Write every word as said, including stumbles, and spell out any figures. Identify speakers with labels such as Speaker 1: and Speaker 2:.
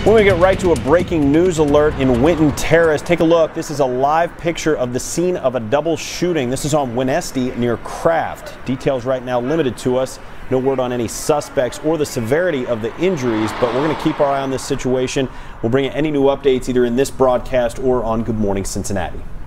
Speaker 1: When we get right to a breaking news alert in Winton Terrace, take a look. This is a live picture of the scene of a double shooting. This is on Winneste near Craft. Details right now limited to us. No word on any suspects or the severity of the injuries, but we're going to keep our eye on this situation. We'll bring you any new updates either in this broadcast or on Good Morning Cincinnati.